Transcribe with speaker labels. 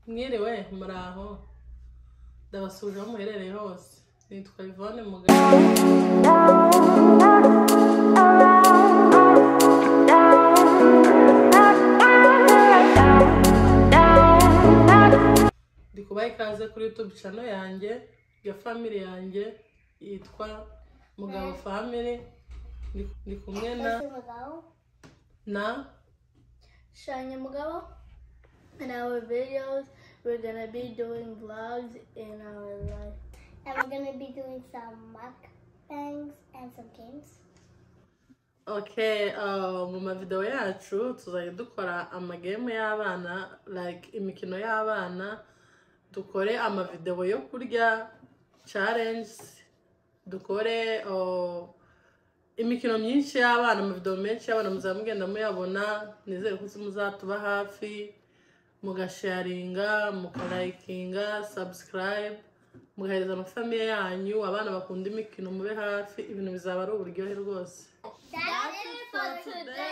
Speaker 1: Mwiriwe muraho ndabasuje aho muherereye hose nitwa Yvonne Mugabo ndikubaye ikaze kuri YouTube channel yanjye ya family yanjye yitwa Mugabo Family ndi kumwe na
Speaker 2: Shanya Mugabo. In our videos, we're gonna be doing vlogs in our life.
Speaker 3: And we're gonna be doing some mukbangs and some games.
Speaker 1: Okay, mu video yacu tuzajya dukora amagame y'abana, like imikino y'abana, dukore amavideo yo kurya, challenge, dukore imikino myinshi y'abana, amavideo menshi y'abana muzamugenda muyabona, nizere ko muzatuba hafi. Mugasharinga, mukalikinga, subscribe, mugahereza amafamiye yanyu, abana bakunda imikino mube hafi, ibintu bizaba ari uburyohe rwose.
Speaker 3: That's it for today.